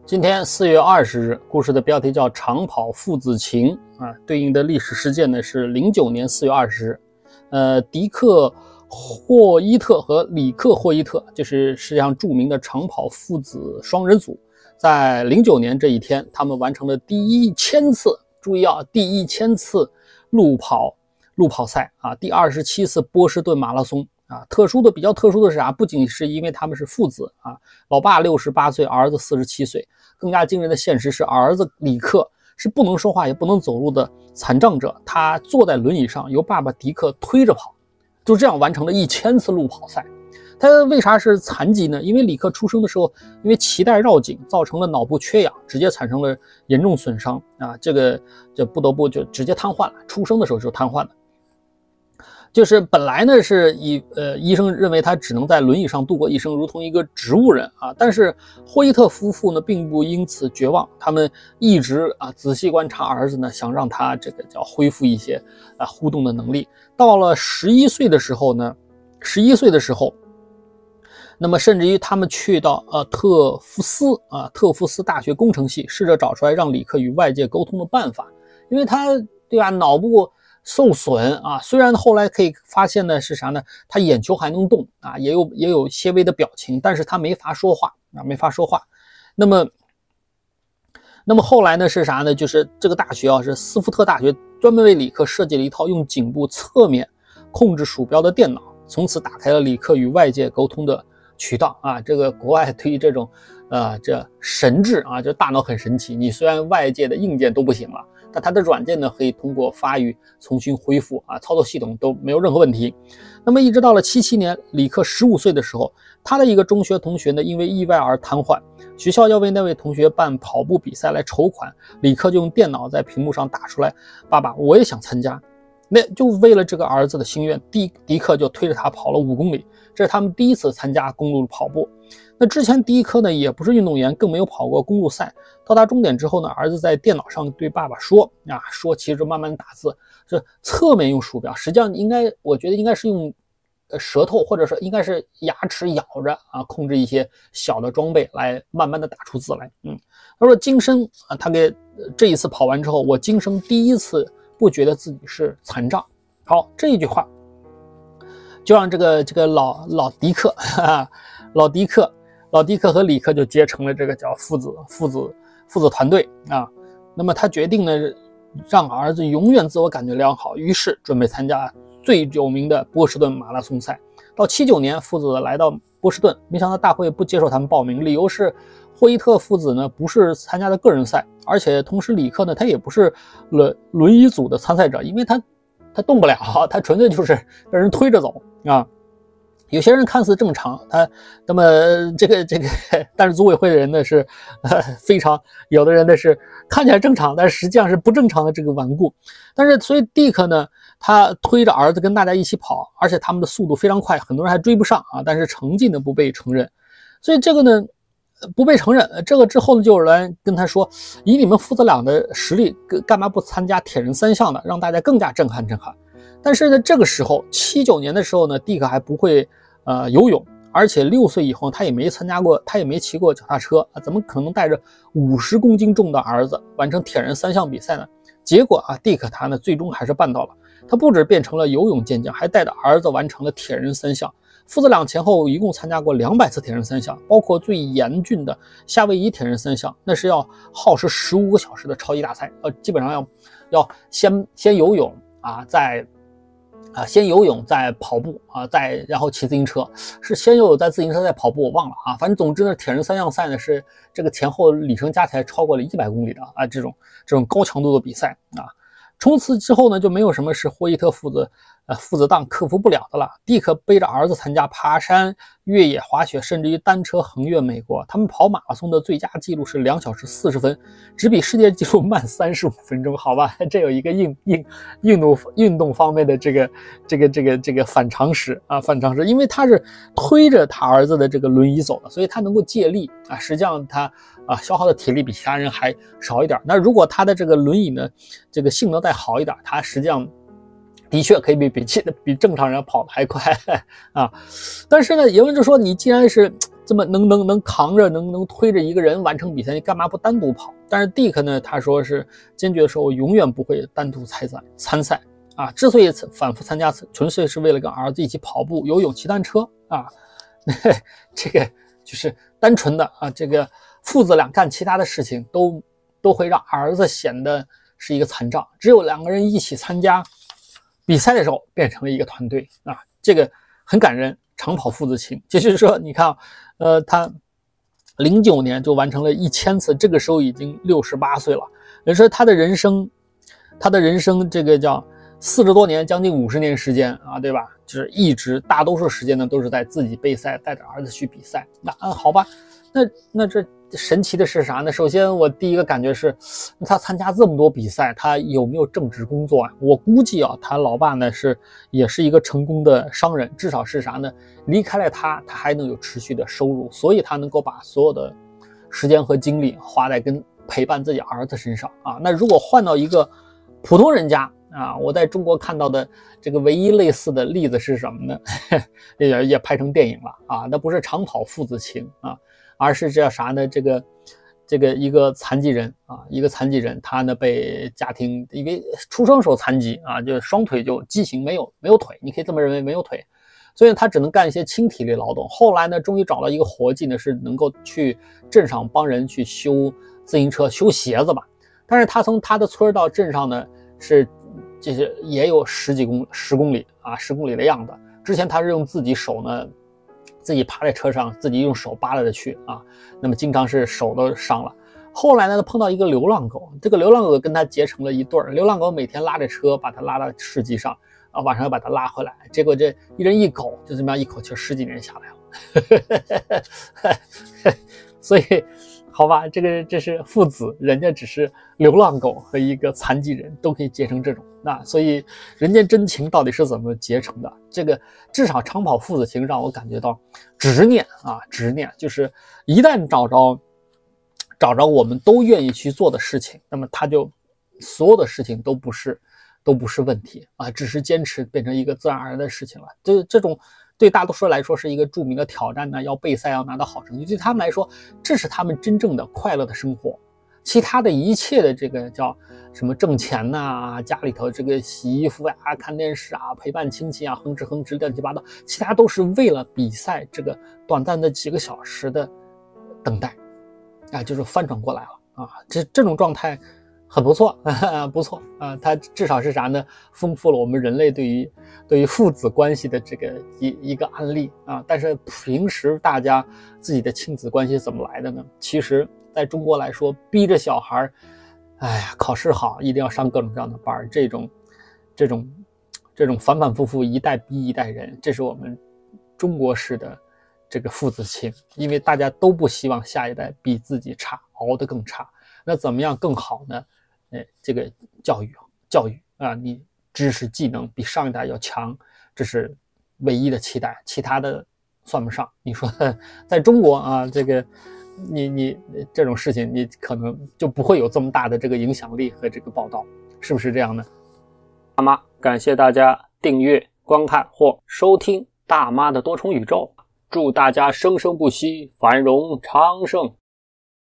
今天4月20日，故事的标题叫长跑父子情对应的历史事件呢是09年4月20日，迪克霍伊特和里克霍伊特，就是世界上著名的长跑父子双人组，在09年这一天，他们完成了第1000次，注意啊，第1000次路跑赛第27次波士顿马拉松。比较特殊的是不仅是因为他们是父子老爸68岁，儿子47岁，更加惊人的现实是儿子里克是不能说话也不能走路的残障者，他坐在轮椅上，由爸爸迪克推着跑，就这样完成了1000次路跑赛。他为啥是残疾呢？因为里克出生的时候，因为脐带绕颈造成了脑部缺氧，直接产生了严重损伤这不得不就直接瘫痪了，出生的时候就瘫痪了。就是本来呢是医生认为他只能在轮椅上度过一生，如同一个植物人但是霍伊特夫妇呢并不因此绝望，他们一直仔细观察儿子呢，想让他这个叫恢复一些互动的能力。到了11岁的时候，那么甚至于他们去到特夫斯大学工程系，试着找出来让里克与外界沟通的办法，因为他脑部受损虽然后来可以发现的是啥呢？他眼球还能动也有些微的表情，但是他没法说话那么后来呢是啥呢？就是这个大学是斯福特大学，专门为里克设计了一套用颈部侧面控制鼠标的电脑，从此打开了里克与外界沟通的渠道这个国外对于这种这神智这大脑很神奇，你虽然外界的硬件都不行了，但它的软件呢可以通过发育重新恢复操作系统都没有任何问题。那么一直到了77年，里克15岁的时候，他的一个中学同学呢因为意外而瘫痪，学校要为那位同学办跑步比赛来筹款，里克就用电脑在屏幕上打出来，爸爸我也想参加。那就为了这个儿子的心愿，迪克就推着他跑了5公里，这是他们第一次参加公路跑步。那之前迪克呢也不是运动员，更没有跑过公路赛。到达终点之后呢，儿子在电脑上对爸爸说其实慢慢打字，是侧面用鼠标，实际上我觉得应该是用舌头或者说应该是牙齿咬着控制一些小的装备来慢慢的打出字来。他说今生他给这一次跑完之后，我今生第一次不觉得自己是残障。好，这一句话就让这个老迪克和里克就结成了这个叫父子团队那么他决定呢让儿子永远自我感觉良好，于是准备参加最有名的波士顿马拉松赛。到79年，父子来到波士顿，没想到大会不接受他们报名，理由是霍伊特父子呢不是参加的个人赛，而且同时里克呢他也不是轮椅组的参赛者，因为他动不了，他纯粹就是被人推着走有些人看似正常，那么这个，但是组委会的人呢是非常，有的人呢是看起来正常，但是实际上是不正常的这个顽固。但是所以迪克呢，他推着儿子跟大家一起跑，而且他们的速度非常快，很多人还追不上但是成绩呢不被承认，所以这个呢不被承认。这个之后呢，就有人跟他说，以你们父子俩的实力，干嘛不参加铁人3项呢？让大家更加震撼。但是呢，这个时候79年的时候呢，迪克还不会游泳，而且6岁以后他也没骑过脚踏车怎么可能带着50公斤重的儿子完成铁人3项比赛呢？结果迪克他呢最终还是办到了，他不止变成了游泳健将，还带着儿子完成了铁人3项。父子俩前后一共参加过200次铁人3项，包括最严峻的夏威夷铁人3项，那是要耗时15个小时的超级大赛，基本上要先游泳先游泳再跑步然后骑自行车，是先游泳再自行车再跑步，我忘了反正总之呢，铁人3项赛呢是这个前后里程加起来超过了100公里的这种高强度的比赛从此之后呢，就没有什么是霍伊特父子档克服不了的了。迪克背着儿子参加爬山、越野滑雪，甚至于单车横越美国。他们跑马拉松的最佳记录是2小时40分，只比世界纪录慢35分钟。好吧，这有一个运动方面的这个反常识，因为他是推着他儿子的这个轮椅走的，所以他能够借力实际上他消耗的体力比其他人还少一点。那如果他的这个轮椅呢，这个性能再好一点，他实际上的确可以比正常人跑得还快但是呢，有人就说，你既然是这么能扛着能推着一个人完成比赛，你干嘛不单独跑？但是 Dick 呢，他说是坚决说，我永远不会单独参赛啊！之所以反复参加，纯粹是为了跟儿子一起跑步、游泳、骑单车啊。这个就是单纯的啊，这个父子俩干其他的事情都会让儿子显得是一个残障，只有2个人一起参加比赛的时候变成了一个团队啊，这个很感人。长跑父子情，就是说你看他09年就完成了1000次，这个时候已经68岁了。人说他的人生这个叫40多年，将近50年时间啊，对吧？就是一直大多数时间呢都是在自己备赛，带着儿子去比赛。那好吧，那这神奇的是啥呢？首先我第一个感觉是，他参加这么多比赛，他有没有正职工作啊？我估计啊，他老爸呢也是一个成功的商人，至少是啥呢？离开了他还能有持续的收入，所以他能够把所有的时间和精力花在跟陪伴自己儿子身上啊。那如果换到一个普通人家啊，我在中国看到的这个唯一类似的例子是什么呢？也拍成电影了啊，那不是长跑父子情啊。而是这叫啥呢？这个一个残疾人啊，一个残疾人，他呢被家庭因为出生时候残疾啊，就双腿就畸形，没有腿，你可以这么认为，没有腿，所以他只能干一些轻体力劳动。后来呢，终于找到一个活计呢，是能够去镇上帮人去修自行车、修鞋子吧。但是他从他的村到镇上呢，就是也有10公里啊，10公里的样子。之前他是用自己手呢。自己趴在车上，自己用手扒拉着去啊，那么经常是手都伤了。后来呢，碰到一个流浪狗，这个流浪狗跟他结成了一对儿。流浪狗每天拉着车把他拉到市集上啊，晚上要把他拉回来。结果这一人一狗就这么样一口气10几年下来了。所以好吧，这是父子，人家只是流浪狗和一个残疾人都可以结成这种。那所以人间真情到底是怎么结成的？这个至少长跑父子情让我感觉到执念啊，执念就是一旦找着我们都愿意去做的事情，那么他就所有的事情都不是问题啊，只是坚持变成一个自然而然的事情了。这种对大多数人来说是一个著名的挑战呢，要备赛，要拿到好成绩，对他们来说这是他们真正的快乐的生活。其他的一切的这个叫什么挣钱呐，家里头这个洗衣服呀、看电视啊、陪伴亲戚啊、哼哧乱七八糟，其他都是为了比赛这个短暂的几个小时的等待啊，就是翻转过来了啊，这种状态很不错，不错啊，它至少是啥呢？丰富了我们人类对于父子关系的这个一个案例啊。但是平时大家自己的亲子关系怎么来的呢？其实在中国来说，逼着小孩哎呀，考试好一定要上各种各样的班，这种反反复复，一代逼一代人，这是我们中国式的这个父子情，因为大家都不希望下一代比自己差，熬得更差。那怎么样更好呢？这个教育啊，你知识技能比上一代要强，这是唯一的期待，其他的算不上。你说在中国啊，这个你这种事情，你可能就不会有这么大的这个影响力和这个报道，是不是这样呢？大妈，感谢大家订阅、观看或收听大妈的多重宇宙，祝大家生生不息，繁荣昌盛。